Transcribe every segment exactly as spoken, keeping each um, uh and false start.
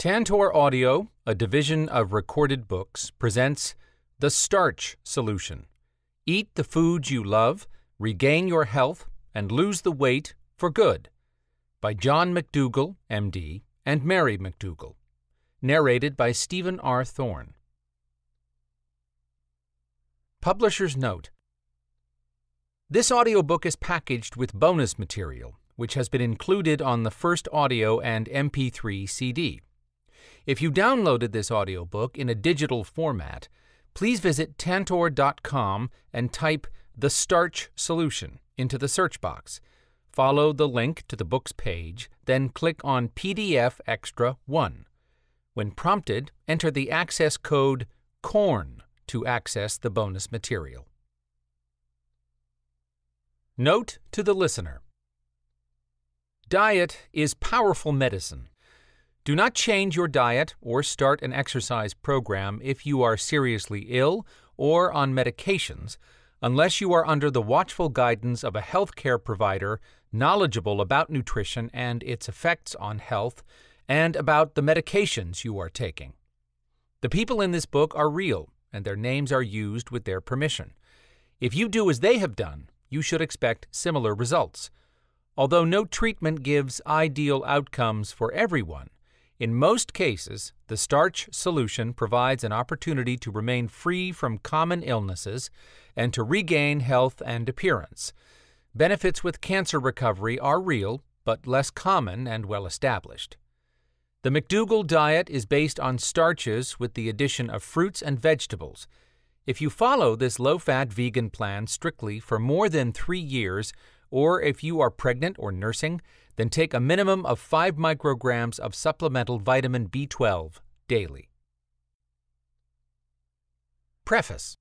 Tantor Audio, a division of Recorded Books, presents The Starch Solution. Eat the foods you love, regain your health, and lose the weight for good. By John McDougall, M D, and Mary McDougall. Narrated by Stephen R. Thorne. Publisher's Note: This audiobook is packaged with bonus material, which has been included on the first audio and M P three C D. If you downloaded this audiobook in a digital format, please visit tantor dot com and type The Starch Solution into the search box. Follow the link to the book's page, then click on P D F Extra one. When prompted, enter the access code CORN to access the bonus material. Note to the listener: Diet is powerful medicine. Do not change your diet or start an exercise program if you are seriously ill or on medications, unless you are under the watchful guidance of a healthcare provider knowledgeable about nutrition and its effects on health, and about the medications you are taking. The people in this book are real, and their names are used with their permission. If you do as they have done, you should expect similar results. Although no treatment gives ideal outcomes for everyone, in most cases, the Starch Solution provides an opportunity to remain free from common illnesses and to regain health and appearance. Benefits with cancer recovery are real, but less common and well established. The McDougall diet is based on starches with the addition of fruits and vegetables. If you follow this low-fat vegan plan strictly for more than three years, or if you are pregnant or nursing, then take a minimum of five micrograms of supplemental vitamin B twelve daily. Preface: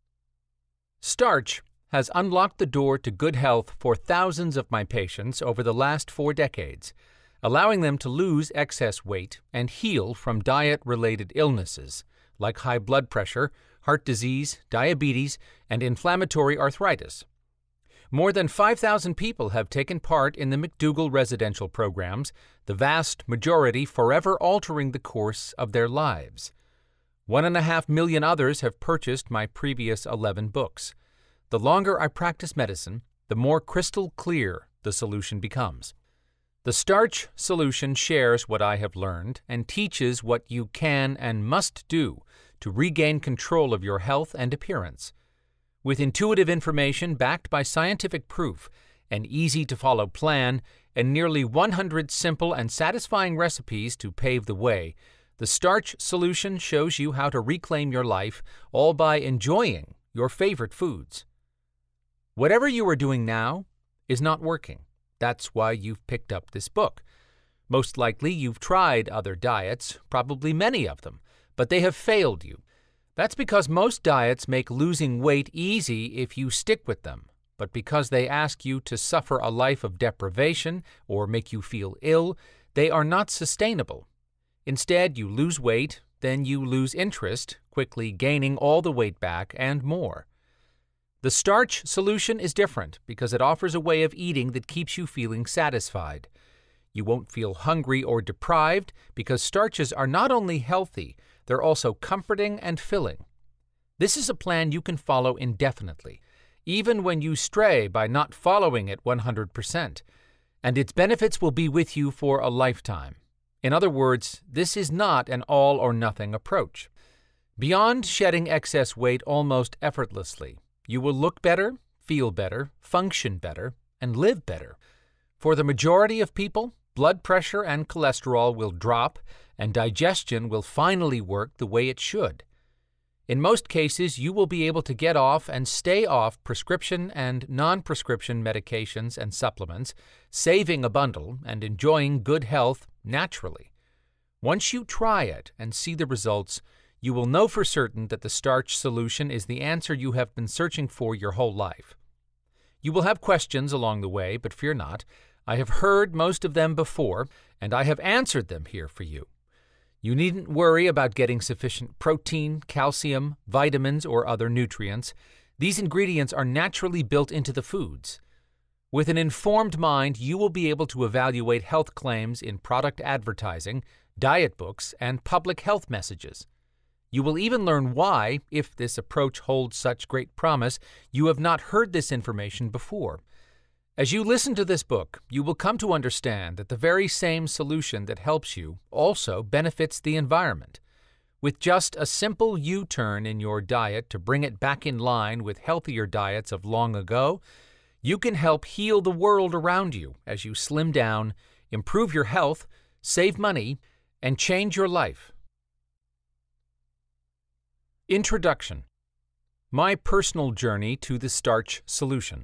Starch has unlocked the door to good health for thousands of my patients over the last four decades, allowing them to lose excess weight and heal from diet-related illnesses like high blood pressure, heart disease, diabetes, and inflammatory arthritis. More than five thousand people have taken part in the McDougall residential programs, the vast majority forever altering the course of their lives. One and a half million others have purchased my previous eleven books. The longer I practice medicine, the more crystal clear the solution becomes. The Starch Solution shares what I have learned and teaches what you can and must do to regain control of your health and appearance. With intuitive information backed by scientific proof, an easy-to-follow plan, and nearly one hundred simple and satisfying recipes to pave the way, the Starch Solution shows you how to reclaim your life, all by enjoying your favorite foods. Whatever you are doing now is not working. That's why you've picked up this book. Most likely you've tried other diets, probably many of them, but they have failed you. That's because most diets make losing weight easy if you stick with them, but because they ask you to suffer a life of deprivation or make you feel ill, they are not sustainable. Instead, you lose weight, then you lose interest, quickly gaining all the weight back and more. The Starch Solution is different because it offers a way of eating that keeps you feeling satisfied. You won't feel hungry or deprived because starches are not only healthy, they're also comforting and filling. This is a plan you can follow indefinitely, even when you stray by not following it one hundred percent, and its benefits will be with you for a lifetime. In other words, this is not an all-or-nothing approach. Beyond shedding excess weight almost effortlessly, you will look better, feel better, function better, and live better. For the majority of people, blood pressure and cholesterol will drop, and digestion will finally work the way it should. In most cases, you will be able to get off and stay off prescription and non-prescription medications and supplements, saving a bundle and enjoying good health naturally. Once you try it and see the results, you will know for certain that the Starch Solution is the answer you have been searching for your whole life. You will have questions along the way, but fear not. I have heard most of them before, and I have answered them here for you. You needn't worry about getting sufficient protein, calcium, vitamins, or other nutrients. These ingredients are naturally built into the foods. With an informed mind, you will be able to evaluate health claims in product advertising, diet books, and public health messages. You will even learn why, if this approach holds such great promise, you have not heard this information before. As you listen to this book, you will come to understand that the very same solution that helps you also benefits the environment. With just a simple U-turn in your diet to bring it back in line with healthier diets of long ago, you can help heal the world around you as you slim down, improve your health, save money, and change your life. Introduction. My personal journey to the Starch Solution.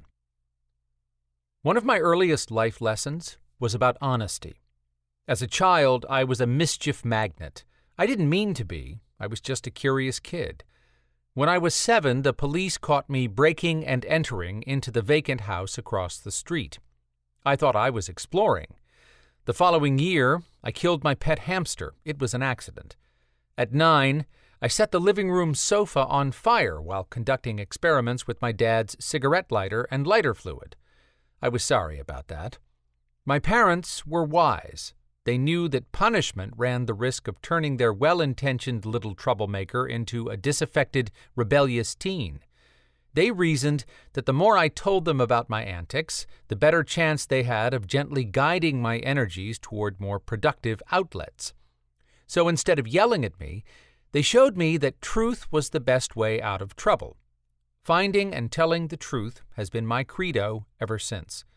One of my earliest life lessons was about honesty. As a child, I was a mischief magnet. I didn't mean to be. I was just a curious kid. When I was seven, the police caught me breaking and entering into the vacant house across the street. I thought I was exploring. The following year, I killed my pet hamster. It was an accident. At nine, I set the living room sofa on fire while conducting experiments with my dad's cigarette lighter and lighter fluid. I was sorry about that. My parents were wise. They knew that punishment ran the risk of turning their well-intentioned little troublemaker into a disaffected, rebellious teen. They reasoned that the more I told them about my antics, the better chance they had of gently guiding my energies toward more productive outlets. So instead of yelling at me, they showed me that truth was the best way out of trouble. Finding and telling the truth has been my credo ever since.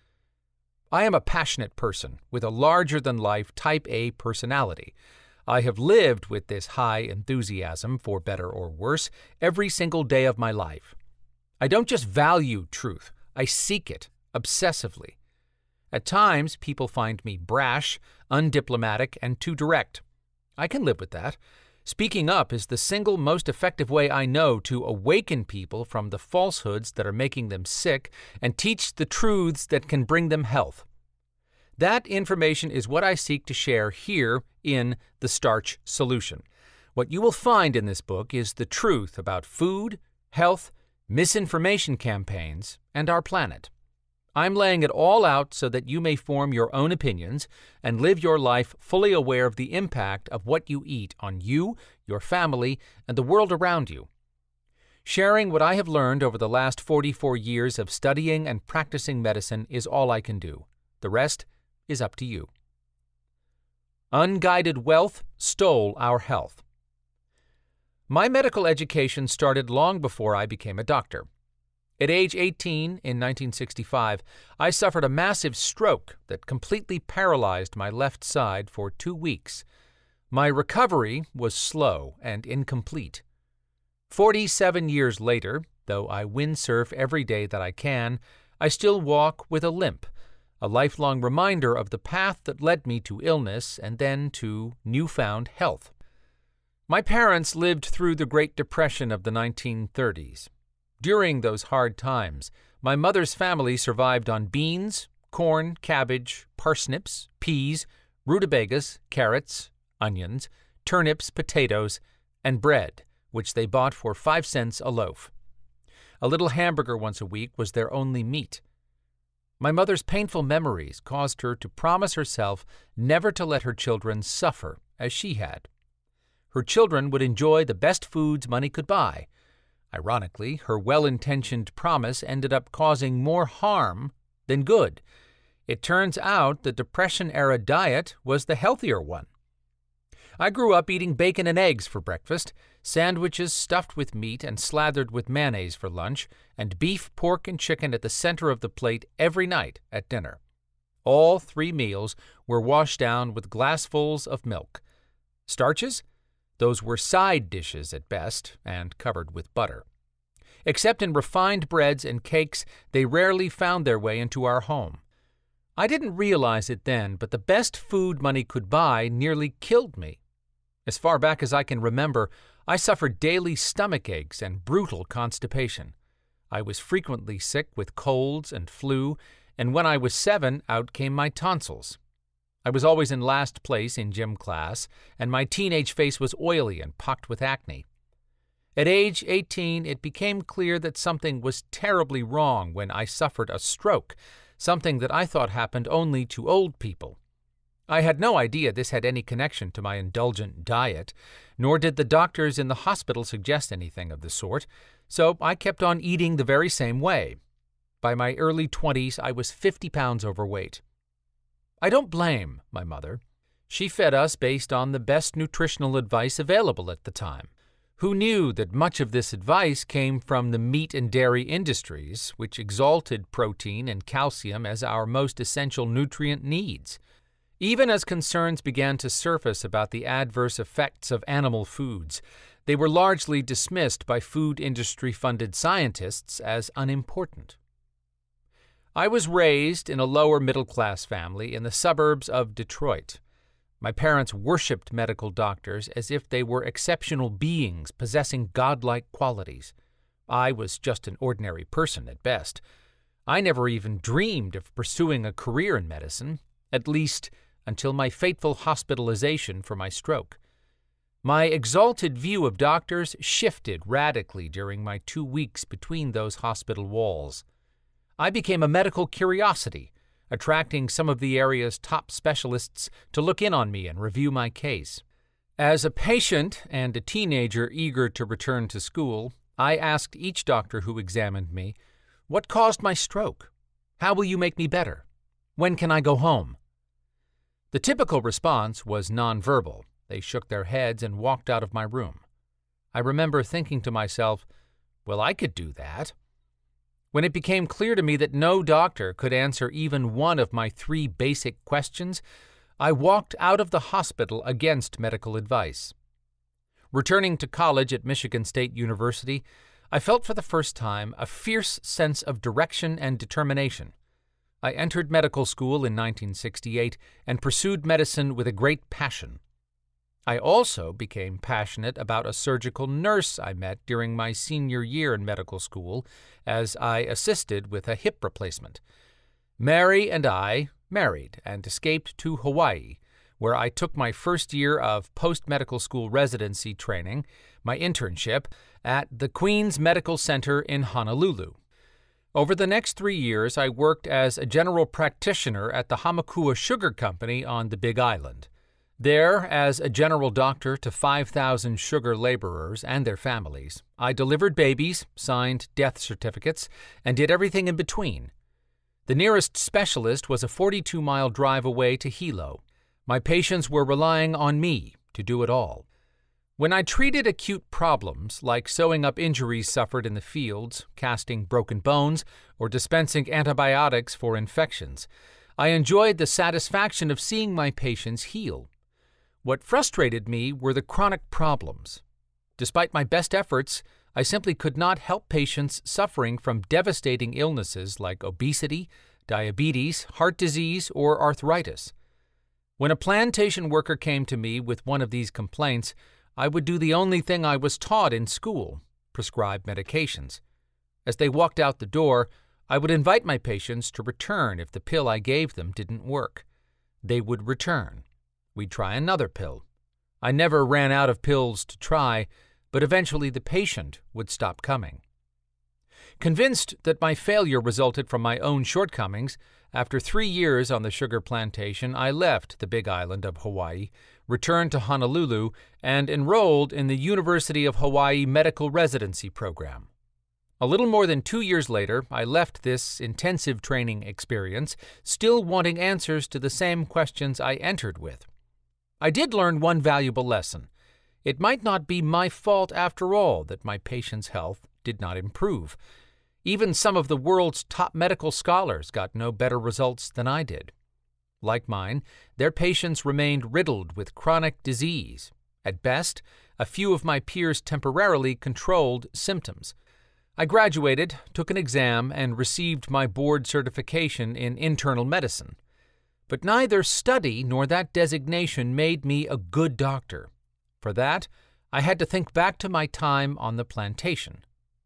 I am a passionate person with a larger-than-life Type A personality. I have lived with this high enthusiasm, for better or worse, every single day of my life. I don't just value truth, I seek it obsessively. At times, people find me brash, undiplomatic, and too direct. I can live with that. Speaking up is the single most effective way I know to awaken people from the falsehoods that are making them sick and teach the truths that can bring them health. That information is what I seek to share here in The Starch Solution. What you will find in this book is the truth about food, health, misinformation campaigns, and our planet. I'm laying it all out so that you may form your own opinions and live your life fully aware of the impact of what you eat on you, your family, and the world around you. Sharing what I have learned over the last forty-four years of studying and practicing medicine is all I can do. The rest is up to you. Unguided wealth stole our health. My medical education started long before I became a doctor. At age eighteen, in nineteen sixty-five, I suffered a massive stroke that completely paralyzed my left side for two weeks. My recovery was slow and incomplete. Forty-seven years later, though I windsurf every day that I can, I still walk with a limp, a lifelong reminder of the path that led me to illness and then to newfound health. My parents lived through the Great Depression of the nineteen thirties. During those hard times, my mother's family survived on beans, corn, cabbage, parsnips, peas, rutabagas, carrots, onions, turnips, potatoes, and bread, which they bought for five cents a loaf. A little hamburger once a week was their only meat. My mother's painful memories caused her to promise herself never to let her children suffer as she had. Her children would enjoy the best foods money could buy. Ironically, her well-intentioned promise ended up causing more harm than good. It turns out the Depression-era diet was the healthier one. I grew up eating bacon and eggs for breakfast, sandwiches stuffed with meat and slathered with mayonnaise for lunch, and beef, pork, and chicken at the center of the plate every night at dinner. All three meals were washed down with glassfuls of milk. Starches? Those were side dishes at best, and covered with butter. Except in refined breads and cakes, they rarely found their way into our home. I didn't realize it then, but the best food money could buy nearly killed me. As far back as I can remember, I suffered daily stomach aches and brutal constipation. I was frequently sick with colds and flu, and when I was seven, out came my tonsils. I was always in last place in gym class, and my teenage face was oily and pocked with acne. At age eighteen, it became clear that something was terribly wrong when I suffered a stroke, something that I thought happened only to old people. I had no idea this had any connection to my indulgent diet, nor did the doctors in the hospital suggest anything of the sort, so I kept on eating the very same way. By my early twenties, I was fifty pounds overweight. I don't blame my mother. She fed us based on the best nutritional advice available at the time. Who knew that much of this advice came from the meat and dairy industries, which exalted protein and calcium as our most essential nutrient needs? Even as concerns began to surface about the adverse effects of animal foods, they were largely dismissed by food industry-funded scientists as unimportant. I was raised in a lower-middle-class family in the suburbs of Detroit. My parents worshipped medical doctors as if they were exceptional beings possessing godlike qualities. I was just an ordinary person at best. I never even dreamed of pursuing a career in medicine, at least until my fateful hospitalization for my stroke. My exalted view of doctors shifted radically during my two weeks between those hospital walls. I became a medical curiosity, attracting some of the area's top specialists to look in on me and review my case. As a patient and a teenager eager to return to school, I asked each doctor who examined me, "What caused my stroke? How will you make me better? When can I go home?" The typical response was nonverbal. They shook their heads and walked out of my room. I remember thinking to myself, well, I could do that. When it became clear to me that no doctor could answer even one of my three basic questions, I walked out of the hospital against medical advice. Returning to college at Michigan State University, I felt for the first time a fierce sense of direction and determination. I entered medical school in nineteen sixty-eight and pursued medicine with a great passion. I also became passionate about a surgical nurse I met during my senior year in medical school as I assisted with a hip replacement. Mary and I married and escaped to Hawaii, where I took my first year of post-medical school residency training, my internship, at the Queens Medical Center in Honolulu. Over the next three years, I worked as a general practitioner at the Hamakua Sugar Company on the Big Island. There, as a general doctor to five thousand sugar laborers and their families, I delivered babies, signed death certificates, and did everything in between. The nearest specialist was a forty-two mile drive away to Hilo. My patients were relying on me to do it all. When I treated acute problems, like sewing up injuries suffered in the fields, casting broken bones, or dispensing antibiotics for infections, I enjoyed the satisfaction of seeing my patients heal. What frustrated me were the chronic problems. Despite my best efforts, I simply could not help patients suffering from devastating illnesses like obesity, diabetes, heart disease, or arthritis. When a plantation worker came to me with one of these complaints, I would do the only thing I was taught in school, prescribe medications. As they walked out the door, I would invite my patients to return if the pill I gave them didn't work. They would return. We'd try another pill. I never ran out of pills to try, but eventually the patient would stop coming. Convinced that my failure resulted from my own shortcomings, after three years on the sugar plantation, I left the Big Island of Hawaii, returned to Honolulu, and enrolled in the University of Hawaii Medical Residency Program. A little more than two years later, I left this intensive training experience, still wanting answers to the same questions I entered with. I did learn one valuable lesson. It might not be my fault after all that my patients' health did not improve. Even some of the world's top medical scholars got no better results than I did. Like mine, their patients remained riddled with chronic disease. At best, a few of my peers temporarily controlled symptoms. I graduated, took an exam, and received my board certification in internal medicine. But neither study nor that designation made me a good doctor. For that, I had to think back to my time on the plantation.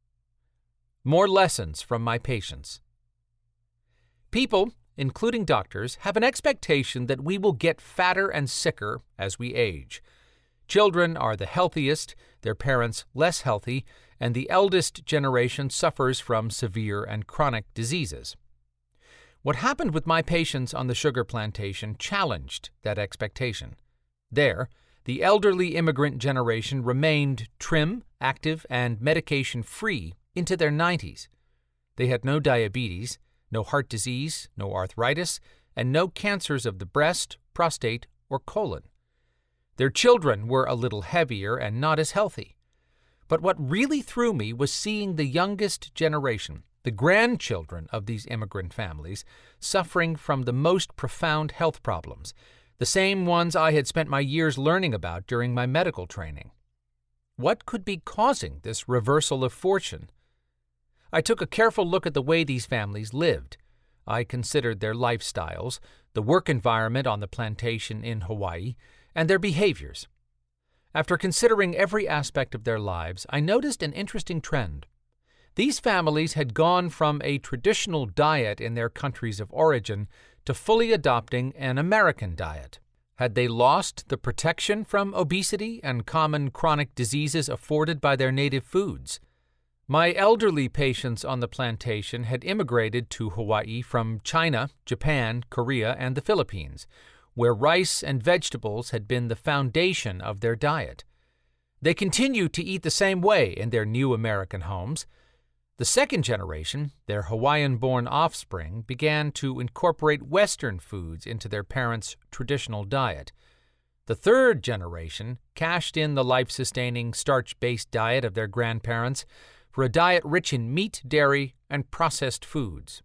More lessons from my patients. People, including doctors, have an expectation that we will get fatter and sicker as we age. Children are the healthiest, their parents less healthy, and the eldest generation suffers from severe and chronic diseases. What happened with my patients on the sugar plantation challenged that expectation. There, the elderly immigrant generation remained trim, active, and medication-free into their nineties. They had no diabetes, no heart disease, no arthritis, and no cancers of the breast, prostate, or colon. Their children were a little heavier and not as healthy. But what really threw me was seeing the youngest generation, the grandchildren of these immigrant families, suffering from the most profound health problems, the same ones I had spent my years learning about during my medical training. What could be causing this reversal of fortune? I took a careful look at the way these families lived. I considered their lifestyles, the work environment on the plantation in Hawaii, and their behaviors. After considering every aspect of their lives, I noticed an interesting trend. These families had gone from a traditional diet in their countries of origin to fully adopting an American diet. Had they lost the protection from obesity and common chronic diseases afforded by their native foods? My elderly patients on the plantation had immigrated to Hawaii from China, Japan, Korea, and the Philippines, where rice and vegetables had been the foundation of their diet. They continue to eat the same way in their new American homes. The second generation, their Hawaiian-born offspring, began to incorporate Western foods into their parents' traditional diet. The third generation cashed in the life-sustaining, starch-based diet of their grandparents for a diet rich in meat, dairy, and processed foods.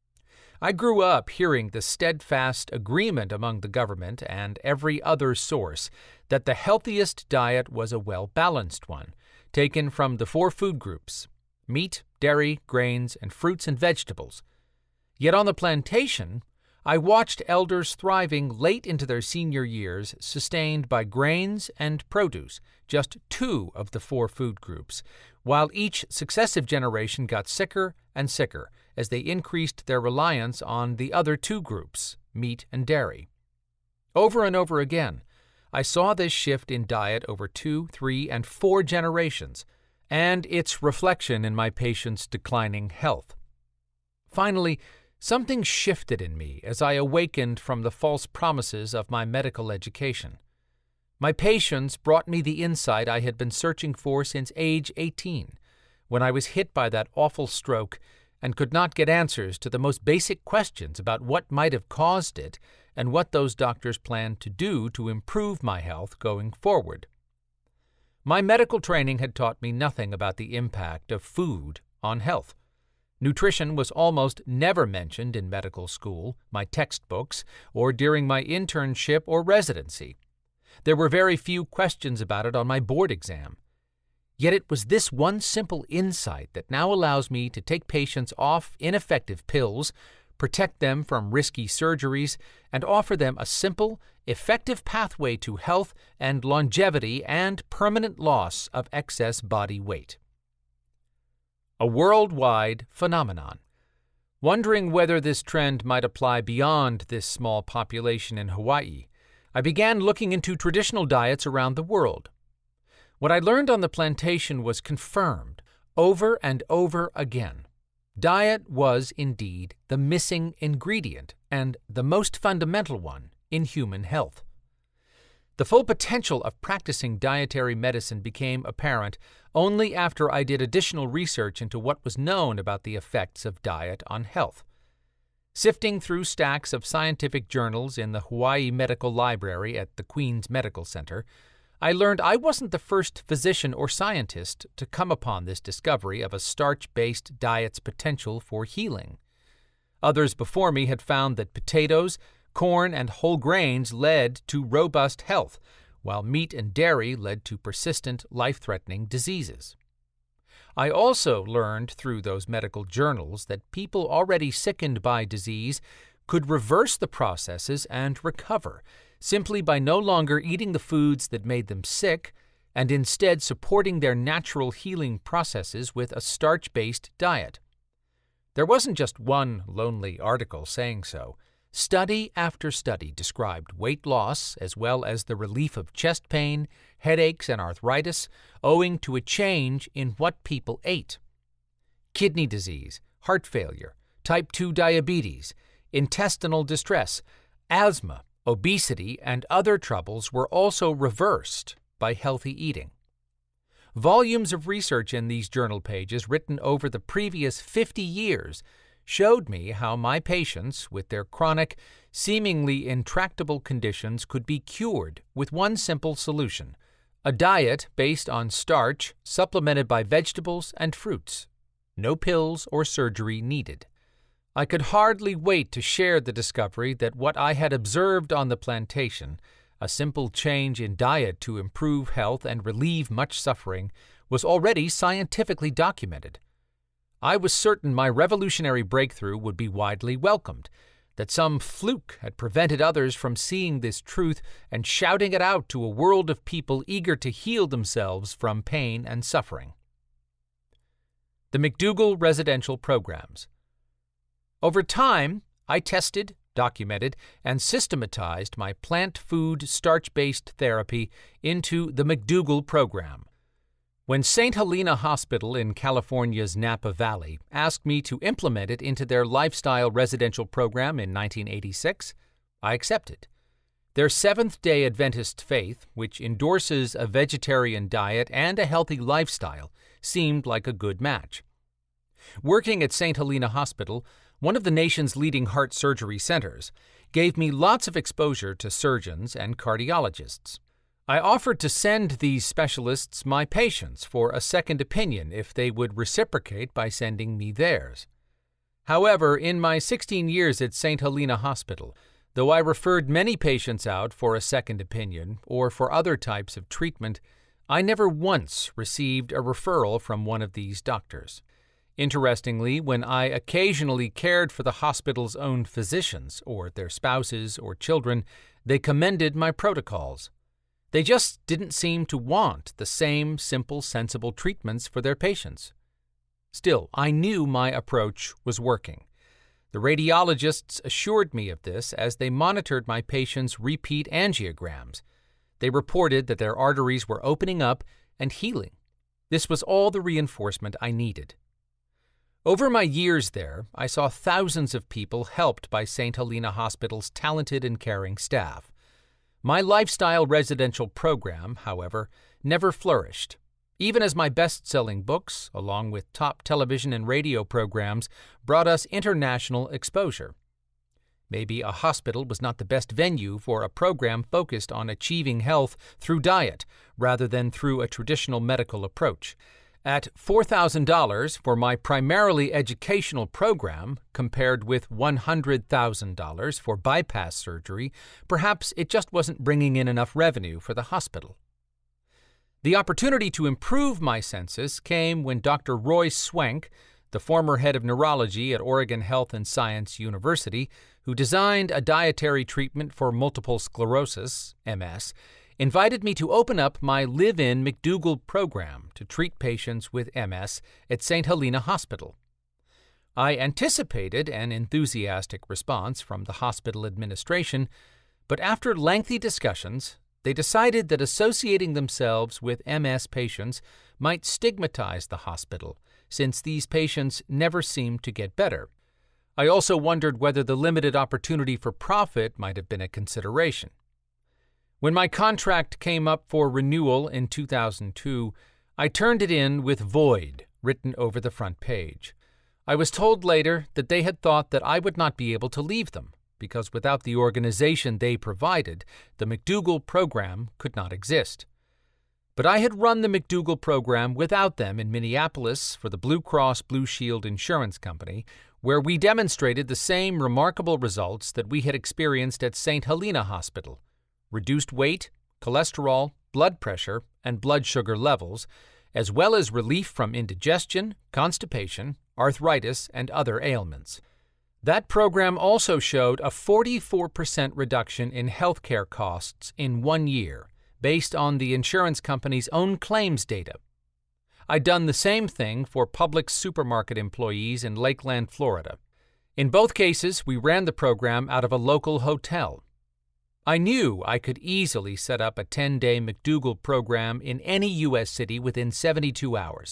I grew up hearing the steadfast agreement among the government and every other source that the healthiest diet was a well-balanced one, taken from the four food groups: meat, dairy, grains, and fruits and vegetables. Yet on the plantation, I watched elders thriving late into their senior years, sustained by grains and produce, just two of the four food groups, while each successive generation got sicker and sicker as they increased their reliance on the other two groups, meat and dairy. Over and over again, I saw this shift in diet over two, three, and four generations, and its reflection in my patients' declining health. Finally, something shifted in me as I awakened from the false promises of my medical education. My patients brought me the insight I had been searching for since age eighteen, when I was hit by that awful stroke and could not get answers to the most basic questions about what might have caused it and what those doctors planned to do to improve my health going forward. My medical training had taught me nothing about the impact of food on health. Nutrition was almost never mentioned in medical school, my textbooks, or during my internship or residency. There were very few questions about it on my board exam. Yet it was this one simple insight that now allows me to take patients off ineffective pills, protect them from risky surgeries, and offer them a simple, effective pathway to health and longevity and permanent loss of excess body weight. A worldwide phenomenon. Wondering whether this trend might apply beyond this small population in Hawaii, I began looking into traditional diets around the world. What I learned on the plantation was confirmed over and over again. Diet was indeed the missing ingredient and the most fundamental one in human health. The full potential of practicing dietary medicine became apparent only after I did additional research into what was known about the effects of diet on health. Sifting through stacks of scientific journals in the Hawaii Medical Library at the Queen's Medical Center, I learned I wasn't the first physician or scientist to come upon this discovery of a starch-based diet's potential for healing. Others before me had found that potatoes, corn, and whole grains led to robust health, while meat and dairy led to persistent, life-threatening diseases. I also learned through those medical journals that people already sickened by disease could reverse the processes and recover, simply by no longer eating the foods that made them sick and instead supporting their natural healing processes with a starch-based diet. There wasn't just one lonely article saying so. Study after study described weight loss as well as the relief of chest pain, headaches, and arthritis owing to a change in what people ate. Kidney disease, heart failure, type two diabetes, intestinal distress, asthma, obesity, and other troubles were also reversed by healthy eating. Volumes of research in these journal pages written over the previous fifty years showed me how my patients, with their chronic, seemingly intractable conditions, could be cured with one simple solution: a diet based on starch supplemented by vegetables and fruits. No pills or surgery needed. I could hardly wait to share the discovery that what I had observed on the plantation, a simple change in diet to improve health and relieve much suffering, was already scientifically documented. I was certain my revolutionary breakthrough would be widely welcomed, that some fluke had prevented others from seeing this truth and shouting it out to a world of people eager to heal themselves from pain and suffering. The McDougall Residential Programs. Over time, I tested, documented, and systematized my plant food starch-based therapy into the McDougall program. When Saint Helena Hospital in California's Napa Valley asked me to implement it into their lifestyle residential program in nineteen eighty-six, I accepted. Their Seventh-day Adventist faith, which endorses a vegetarian diet and a healthy lifestyle, seemed like a good match. Working at Saint Helena Hospital, one of the nation's leading heart surgery centers, gave me lots of exposure to surgeons and cardiologists. I offered to send these specialists my patients for a second opinion if they would reciprocate by sending me theirs. However, in my sixteen years at Saint Helena Hospital, though I referred many patients out for a second opinion or for other types of treatment, I never once received a referral from one of these doctors. Interestingly, when I occasionally cared for the hospital's own physicians, or their spouses or children, they commended my protocols. They just didn't seem to want the same simple, sensible treatments for their patients. Still, I knew my approach was working. The radiologists assured me of this as they monitored my patients' repeat angiograms. They reported that their arteries were opening up and healing. This was all the reinforcement I needed. Over my years there, I saw thousands of people helped by Saint Helena Hospital's talented and caring staff. My lifestyle residential program, however, never flourished, even as my best-selling books, along with top television and radio programs, brought us international exposure. Maybe a hospital was not the best venue for a program focused on achieving health through diet rather than through a traditional medical approach. At four thousand dollars for my primarily educational program, compared with one hundred thousand dollars for bypass surgery, perhaps it just wasn't bringing in enough revenue for the hospital. The opportunity to improve my census came when Doctor Roy Swank, the former head of neurology at Oregon Health and Science University, who designed a dietary treatment for multiple sclerosis, M S, invited me to open up my live-in McDougall program to treat patients with M S at Saint Helena Hospital. I anticipated an enthusiastic response from the hospital administration, but after lengthy discussions, they decided that associating themselves with M S patients might stigmatize the hospital, since these patients never seemed to get better. I also wondered whether the limited opportunity for profit might have been a consideration. When my contract came up for renewal in two thousand two, I turned it in with "Void" written over the front page. I was told later that they had thought that I would not be able to leave them, because without the organization they provided, the McDougall program could not exist. But I had run the McDougall program without them in Minneapolis for the Blue Cross Blue Shield Insurance Company, where we demonstrated the same remarkable results that we had experienced at Saint Helena Hospital: reduced weight, cholesterol, blood pressure, and blood sugar levels, as well as relief from indigestion, constipation, arthritis, and other ailments. That program also showed a forty-four percent reduction in healthcare costs in one year, based on the insurance company's own claims data. I'd done the same thing for Publix supermarket employees in Lakeland, Florida. In both cases, we ran the program out of a local hotel. I knew I could easily set up a ten-day McDougall program in any U S city within seventy-two hours.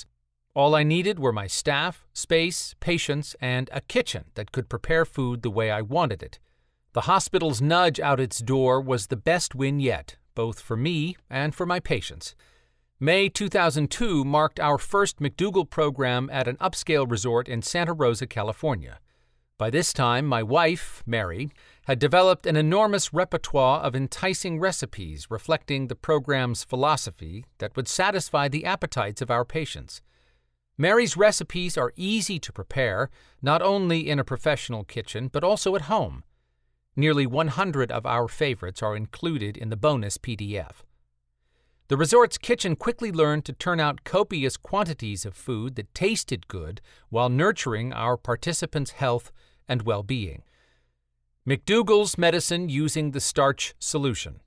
All I needed were my staff, space, patience, and a kitchen that could prepare food the way I wanted it. The hospital's nudge out its door was the best win yet, both for me and for my patients. May two thousand two marked our first McDougall program at an upscale resort in Santa Rosa, California. By this time, my wife, Mary, had developed an enormous repertoire of enticing recipes reflecting the program's philosophy that would satisfy the appetites of our patients. Mary's recipes are easy to prepare, not only in a professional kitchen, but also at home. Nearly one hundred of our favorites are included in the bonus P D F. The resort's kitchen quickly learned to turn out copious quantities of food that tasted good while nurturing our participants' health and well-being. McDougall's medicine using the Starch Solution.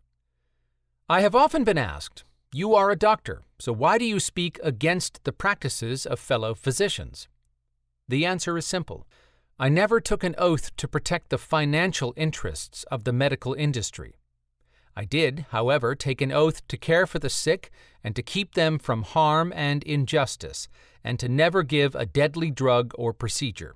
I have often been asked, "You are a doctor, so why do you speak against the practices of fellow physicians?" The answer is simple. I never took an oath to protect the financial interests of the medical industry. I did, however, take an oath to care for the sick and to keep them from harm and injustice, and to never give a deadly drug or procedure.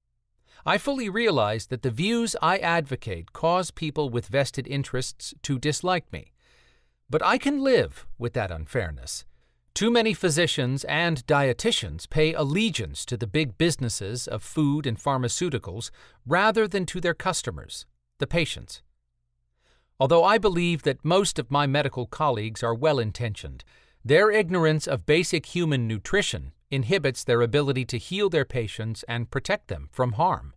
I fully realize that the views I advocate cause people with vested interests to dislike me. But I can live with that unfairness. Too many physicians and dietitians pay allegiance to the big businesses of food and pharmaceuticals rather than to their customers, the patients. Although I believe that most of my medical colleagues are well-intentioned, their ignorance of basic human nutrition inhibits their ability to heal their patients and protect them from harm.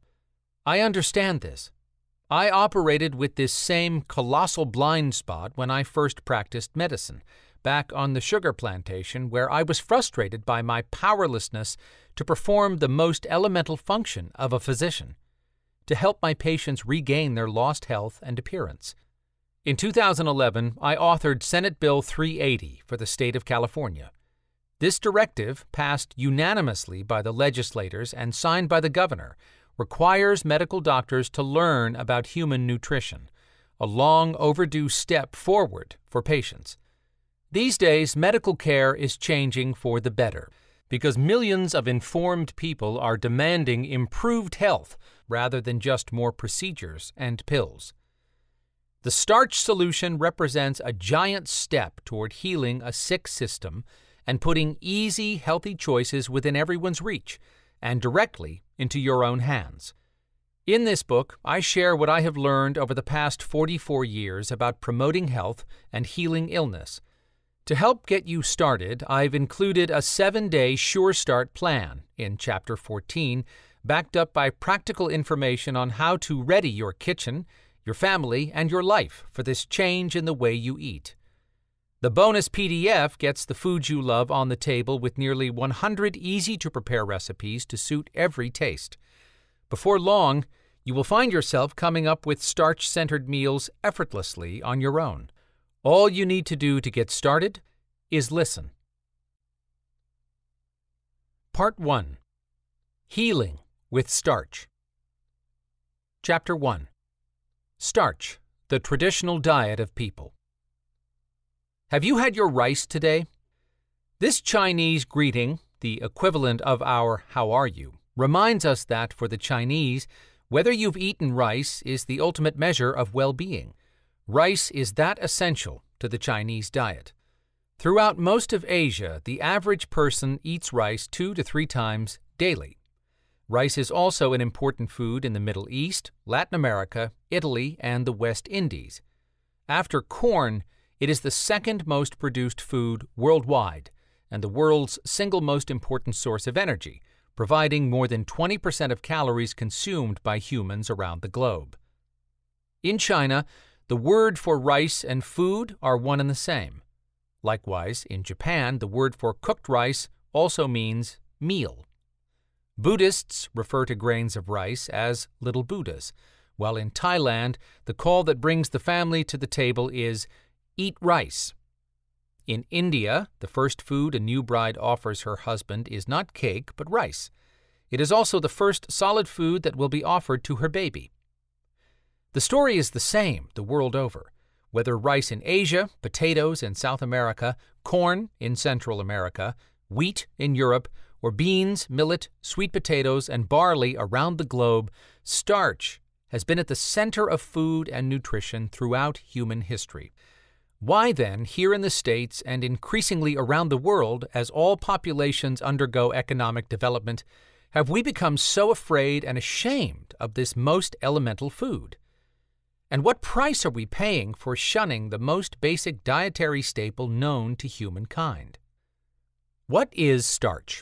I understand this. I operated with this same colossal blind spot when I first practiced medicine, back on the sugar plantation where I was frustrated by my powerlessness to perform the most elemental function of a physician, to help my patients regain their lost health and appearance. In two thousand eleven, I authored Senate Bill three eighty for the state of California. This directive, passed unanimously by the legislators and signed by the governor, requires medical doctors to learn about human nutrition, a long overdue step forward for patients. These days, medical care is changing for the better because millions of informed people are demanding improved health rather than just more procedures and pills. The Starch Solution represents a giant step toward healing a sick system and putting easy, healthy choices within everyone's reach and directly into your own hands. In this book, I share what I have learned over the past forty-four years about promoting health and healing illness. To help get you started, I've included a seven-day Sure Start plan in Chapter fourteen, backed up by practical information on how to ready your kitchen, your family, and your life for this change in the way you eat. The bonus P D F gets the foods you love on the table with nearly one hundred easy-to-prepare recipes to suit every taste. Before long, you will find yourself coming up with starch-centered meals effortlessly on your own. All you need to do to get started is listen. Part one. Healing with Starch. Chapter one. Starch, the traditional diet of people. Have you had your rice today? This Chinese greeting, the equivalent of our "How are you?" reminds us that for the Chinese, whether you've eaten rice is the ultimate measure of well-being. Rice is that essential to the Chinese diet. Throughout most of Asia, the average person eats rice two to three times daily. Rice is also an important food in the Middle East, Latin America, Italy, and the West Indies. After corn, it is the second most produced food worldwide and the world's single most important source of energy, providing more than twenty percent of calories consumed by humans around the globe. In China, the word for rice and food are one and the same. Likewise, in Japan, the word for cooked rice also means meal. Buddhists refer to grains of rice as little Buddhas, while in Thailand, the call that brings the family to the table is eat rice. In India, the first food a new bride offers her husband is not cake, but rice. It is also the first solid food that will be offered to her baby. The story is the same the world over, whether rice in Asia, potatoes in South America, corn in Central America, wheat in Europe, or beans, millet, sweet potatoes, and barley around the globe, starch has been at the center of food and nutrition throughout human history. Why then, here in the States and increasingly around the world, as all populations undergo economic development, have we become so afraid and ashamed of this most elemental food? And what price are we paying for shunning the most basic dietary staple known to humankind? What is starch?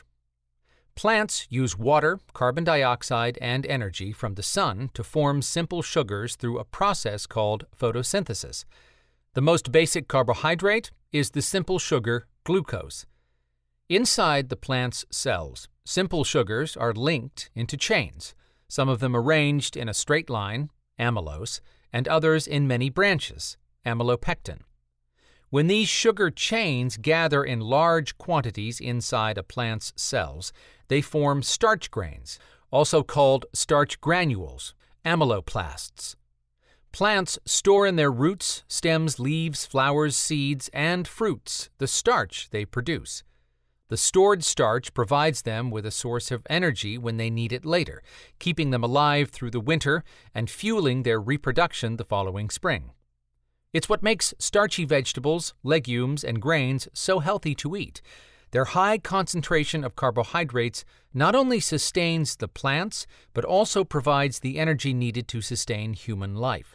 Plants use water, carbon dioxide, and energy from the sun to form simple sugars through a process called photosynthesis. The most basic carbohydrate is the simple sugar glucose. Inside the plant's cells, simple sugars are linked into chains, some of them arranged in a straight line, amylose, and others in many branches, amylopectin. When these sugar chains gather in large quantities inside a plant's cells, they form starch grains, also called starch granules, amyloplasts. Plants store in their roots, stems, leaves, flowers, seeds, and fruits the starch they produce. The stored starch provides them with a source of energy when they need it later, keeping them alive through the winter and fueling their reproduction the following spring. It's what makes starchy vegetables, legumes, and grains so healthy to eat. Their high concentration of carbohydrates not only sustains the plants, but also provides the energy needed to sustain human life.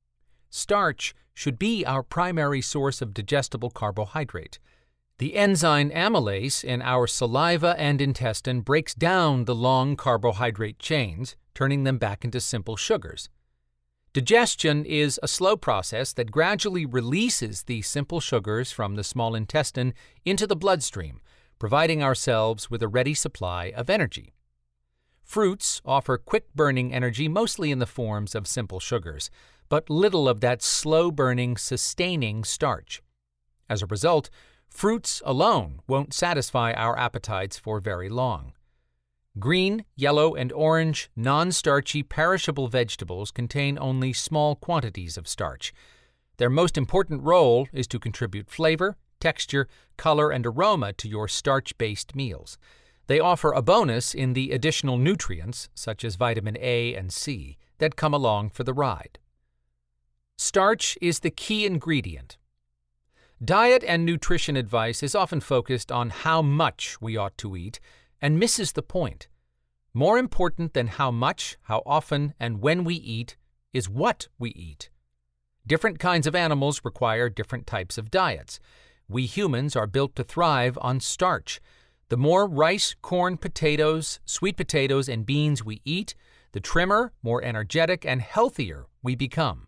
Starch should be our primary source of digestible carbohydrate. The enzyme amylase in our saliva and intestine breaks down the long carbohydrate chains, turning them back into simple sugars. Digestion is a slow process that gradually releases these simple sugars from the small intestine into the bloodstream, providing ourselves with a ready supply of energy. Fruits offer quick-burning energy mostly in the forms of simple sugars, but little of that slow-burning, sustaining starch. As a result, fruits alone won't satisfy our appetites for very long. Green, yellow, and orange, non-starchy, perishable vegetables contain only small quantities of starch. Their most important role is to contribute flavor, texture, color, and aroma to your starch-based meals. They offer a bonus in the additional nutrients, such as vitamin A and C, that come along for the ride. Starch is the key ingredient. Diet and nutrition advice is often focused on how much we ought to eat and misses the point. More important than how much, how often, and when we eat is what we eat. Different kinds of animals require different types of diets. We humans are built to thrive on starch. The more rice, corn, potatoes, sweet potatoes, and beans we eat, the trimmer, more energetic, and healthier we become.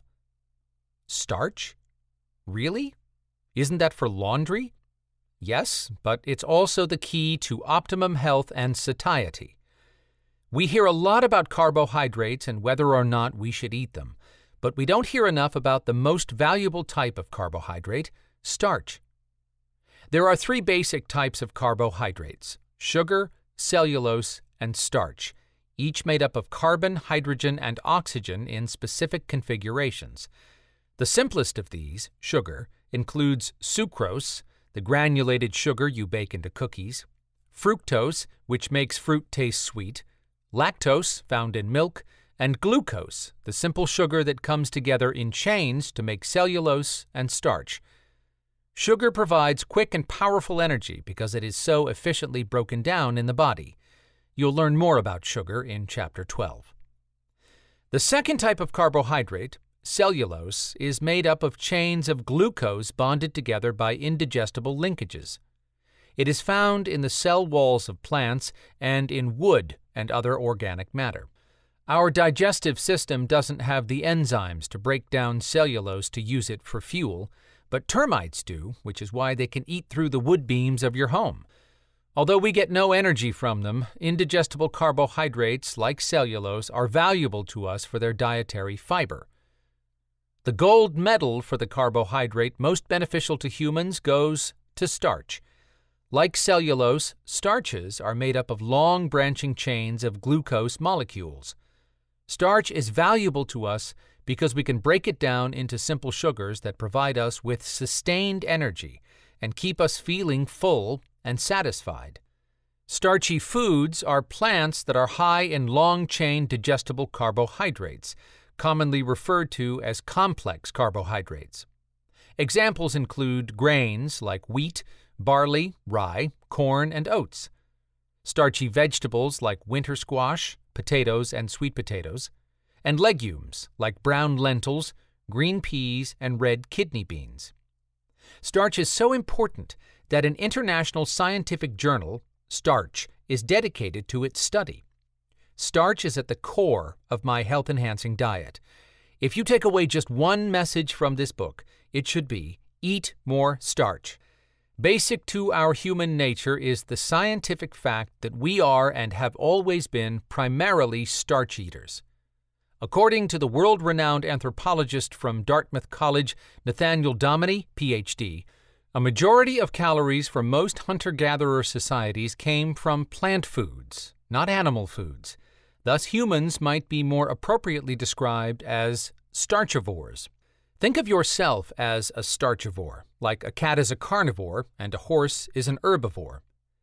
Starch? Really? Isn't that for laundry? Yes, but it's also the key to optimum health and satiety. We hear a lot about carbohydrates and whether or not we should eat them, but we don't hear enough about the most valuable type of carbohydrate, starch. There are three basic types of carbohydrates: sugar, cellulose, and starch, each made up of carbon, hydrogen, and oxygen in specific configurations. The simplest of these, sugar, includes sucrose, the granulated sugar you bake into cookies, fructose, which makes fruit taste sweet, lactose, found in milk, and glucose, the simple sugar that comes together in chains to make cellulose and starch. Sugar provides quick and powerful energy because it is so efficiently broken down in the body. You'll learn more about sugar in Chapter twelve. The second type of carbohydrate, cellulose, is made up of chains of glucose bonded together by indigestible linkages. It is found in the cell walls of plants and in wood and other organic matter. Our digestive system doesn't have the enzymes to break down cellulose to use it for fuel, but termites do, which is why they can eat through the wood beams of your home. Although we get no energy from them, indigestible carbohydrates like cellulose are valuable to us for their dietary fiber. The gold medal for the carbohydrate most beneficial to humans goes to starch. Like cellulose, starches are made up of long branching chains of glucose molecules. Starch is valuable to us because we can break it down into simple sugars that provide us with sustained energy and keep us feeling full and satisfied. Starchy foods are plants that are high in long-chain digestible carbohydrates, commonly referred to as complex carbohydrates. Examples include grains like wheat, barley, rye, corn, and oats. Starchy vegetables like winter squash, potatoes, and sweet potatoes, and legumes like brown lentils, green peas, and red kidney beans. Starch is so important that an international scientific journal, Starch, is dedicated to its study. Starch is at the core of my health-enhancing diet. If you take away just one message from this book, it should be, eat more starch. Basic to our human nature is the scientific fact that we are and have always been primarily starch eaters. According to the world-renowned anthropologist from Dartmouth College, Nathaniel Dominy, P H D, a majority of calories for most hunter-gatherer societies came from plant foods, not animal foods. Thus, humans might be more appropriately described as starchivores. Think of yourself as a starchivore, like a cat is a carnivore and a horse is an herbivore.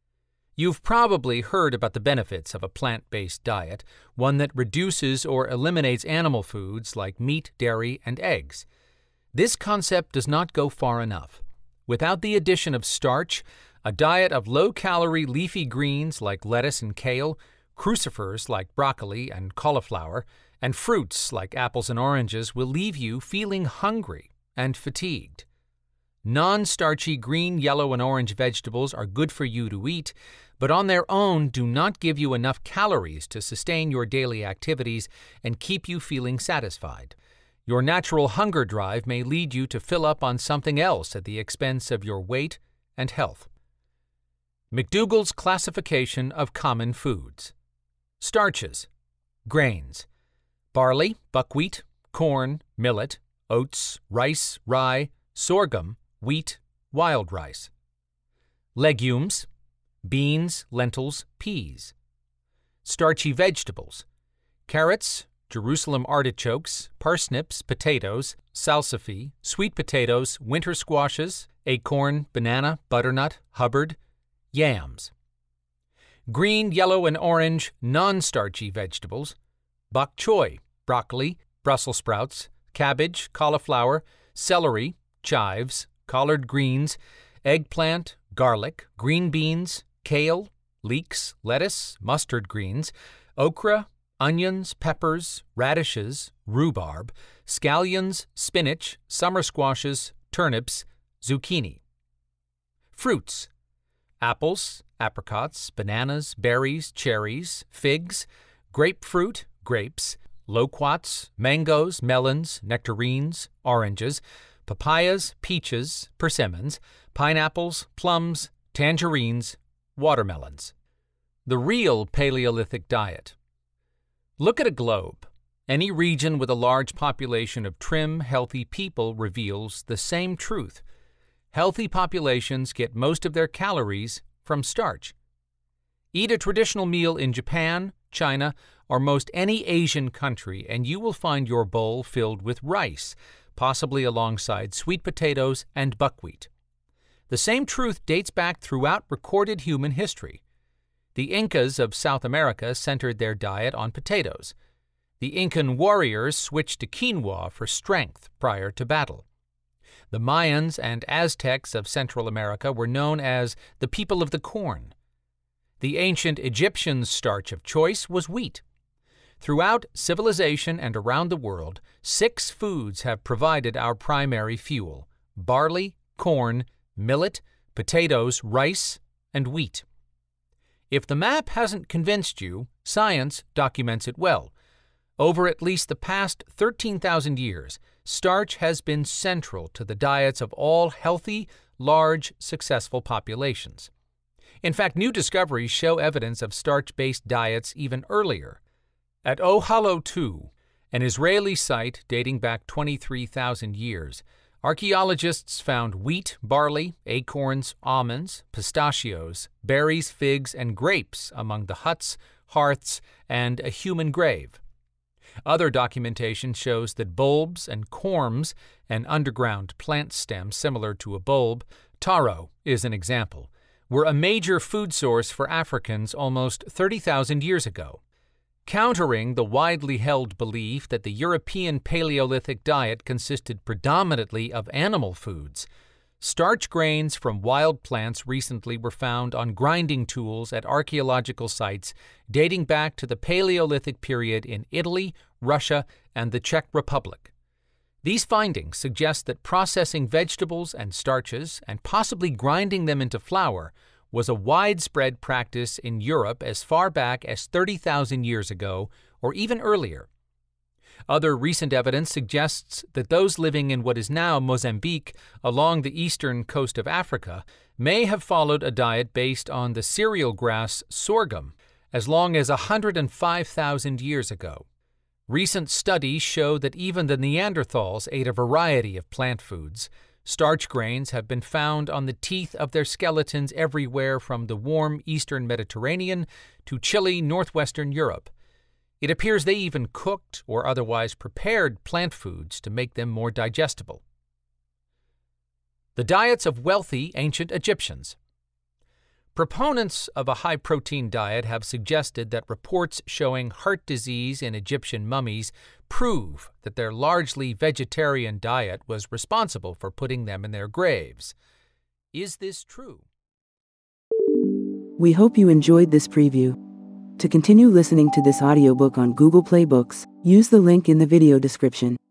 You've probably heard about the benefits of a plant-based diet, one that reduces or eliminates animal foods like meat, dairy, and eggs. This concept does not go far enough. Without the addition of starch, a diet of low-calorie leafy greens like lettuce and kale, crucifers like broccoli and cauliflower, and fruits like apples and oranges will leave you feeling hungry and fatigued. Non-starchy green, yellow, and orange vegetables are good for you to eat, but on their own do not give you enough calories to sustain your daily activities and keep you feeling satisfied. Your natural hunger drive may lead you to fill up on something else at the expense of your weight and health. McDougall's classification of common foods. Starches. Grains. Barley, buckwheat, corn, millet, oats, rice, rye, sorghum, wheat, wild rice. Legumes. Beans, lentils, peas. Starchy vegetables. Carrots, Jerusalem artichokes, parsnips, potatoes, salsify, sweet potatoes, winter squashes, acorn, banana, butternut, Hubbard, yams. Green, yellow, and orange non-starchy vegetables. Bok choy, broccoli, Brussels sprouts, cabbage, cauliflower, celery, chives, collard greens, eggplant, garlic, green beans, kale, leeks, lettuce, mustard greens, okra, onions, peppers, radishes, rhubarb, scallions, spinach, summer squashes, turnips, zucchini. Fruits. Apples, apricots, bananas, berries, cherries, figs, grapefruit, grapes, loquats, mangoes, melons, nectarines, oranges, papayas, peaches, persimmons, pineapples, plums, tangerines, watermelons. The real Paleolithic diet. Look at a globe. Any region with a large population of trim, healthy people reveals the same truth. Healthy populations get most of their calories from starch. Eat a traditional meal in Japan, China, or most any Asian country, and you will find your bowl filled with rice, possibly alongside sweet potatoes and buckwheat. The same truth dates back throughout recorded human history. The Incas of South America centered their diet on potatoes. The Incan warriors switched to quinoa for strength prior to battle. The Mayans and Aztecs of Central America were known as the people of the corn. The ancient Egyptians' starch of choice was wheat. Throughout civilization and around the world, six foods have provided our primary fuel: barley, corn, millet, potatoes, rice, and wheat. If the map hasn't convinced you, science documents it well. Over at least the past thirteen thousand years, starch has been central to the diets of all healthy, large, successful populations. In fact, new discoveries show evidence of starch-based diets even earlier. At Ohallo two, an Israeli site dating back twenty-three thousand years, archaeologists found wheat, barley, acorns, almonds, pistachios, berries, figs, and grapes among the huts, hearths, and a human grave. Other documentation shows that bulbs and corms, an underground plant stem similar to a bulb, taro is an example, were a major food source for Africans almost thirty thousand years ago. Countering the widely held belief that the European Paleolithic diet consisted predominantly of animal foods, starch grains from wild plants recently were found on grinding tools at archaeological sites dating back to the Paleolithic period in Italy, Russia, and the Czech Republic. These findings suggest that processing vegetables and starches and possibly grinding them into flour was a widespread practice in Europe as far back as thirty thousand years ago or even earlier. Other recent evidence suggests that those living in what is now Mozambique along the eastern coast of Africa may have followed a diet based on the cereal grass sorghum as long as one hundred five thousand years ago. Recent studies show that even the Neanderthals ate a variety of plant foods. Starch grains have been found on the teeth of their skeletons everywhere from the warm eastern Mediterranean to chilly northwestern Europe. It appears they even cooked or otherwise prepared plant foods to make them more digestible. The diets of wealthy ancient Egyptians. Proponents of a high-protein diet have suggested that reports showing heart disease in Egyptian mummies prove that their largely vegetarian diet was responsible for putting them in their graves. Is this true? We hope you enjoyed this preview. To continue listening to this audiobook on Google Play Books, use the link in the video description.